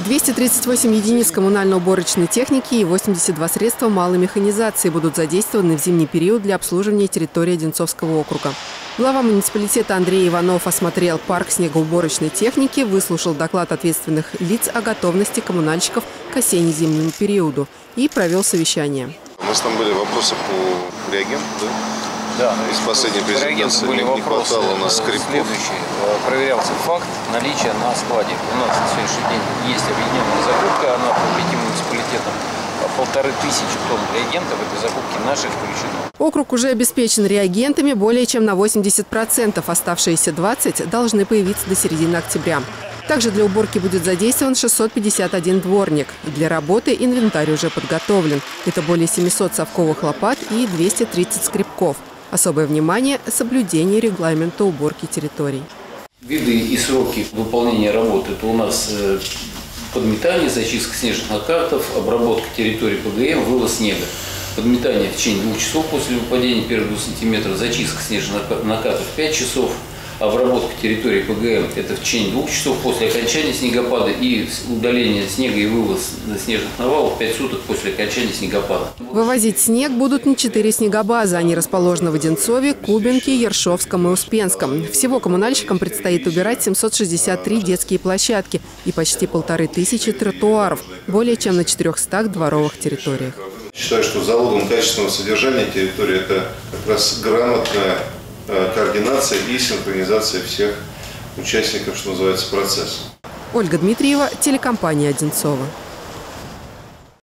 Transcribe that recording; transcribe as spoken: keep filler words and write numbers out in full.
двести тридцать восемь единиц коммунально-уборочной техники и восемьдесят два средства малой механизации будут задействованы в зимний период для обслуживания территории Одинцовского округа. Глава муниципалитета Андрей Иванов осмотрел парк снегоуборочной техники, выслушал доклад ответственных лиц о готовности коммунальщиков к осенне-зимнему периоду и провел совещание. У нас там были вопросы по реагенту, да? Да, из последней презентации были не вопросы, хватало у нас скрипков. Следующий. Проверялся факт наличия на складе. У нас на сегодняшний день есть объединенная закупка, она по пяти муниципалитетам. Полторы тысячи тонн реагентов в этой закупке наших включено. Округ уже обеспечен реагентами более чем на восемьдесят процентов. Оставшиеся двадцать процентов должны появиться до середины октября. Также для уборки будет задействован шестьсот пятьдесят один дворник. Для работы инвентарь уже подготовлен. Это более семисот совковых лопат и двести тридцать скребков. Особое внимание – соблюдение регламента уборки территорий. Виды и сроки выполнения работы – это у нас подметание, зачистка снежных накатов, обработка территории ПГМ, вывоз снега. Подметание в течение двух часов после выпадения первых двух сантиметров, зачистка снежных накатов пять часов, обработка территории ПГМ – это в течение двух часов после окончания снегопада и удаление снега и вывоз снежных навалов пять суток после окончания снегопада. Вывозить снег будут не четыре снегобазы. Они расположены в Одинцове, Кубинке, Ершовском и Успенском. Всего коммунальщикам предстоит убирать семьсот шестьдесят три детские площадки и почти полторы тысячи тротуаров, более чем на четырехстах дворовых территориях. Считаю, что залогом качественного содержания территории это как раз грамотная координация и синхронизация всех участников, что называется, процесса. Ольга Дмитриева, телекомпания «Одинцова».